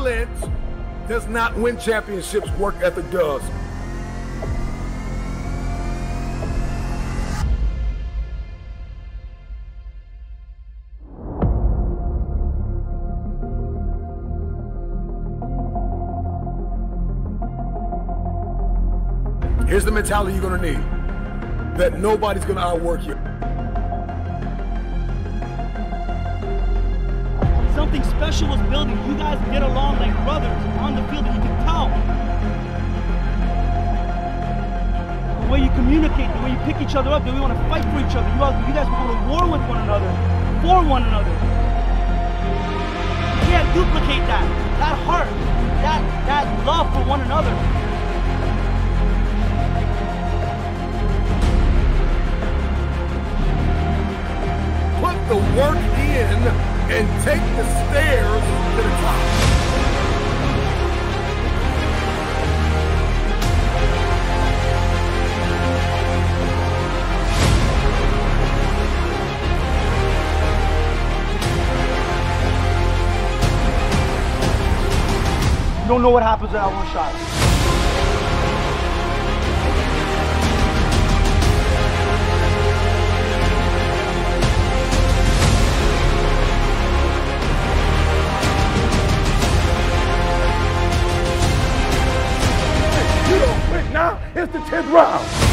talent does not win championships, work ethic does. Here's the mentality you're gonna need, that nobody's gonna outwork you. Something special was building. You guys get along like brothers on the field, and you can tell. The way you communicate, the way you pick each other up, the way you want to fight for each other. You guys will go to war with one another, for one another. You can't duplicate that. That heart, that love for one another. Put the work in and take the stairs to the top. You don't know what happens in that one shot. Now it's the 10th round.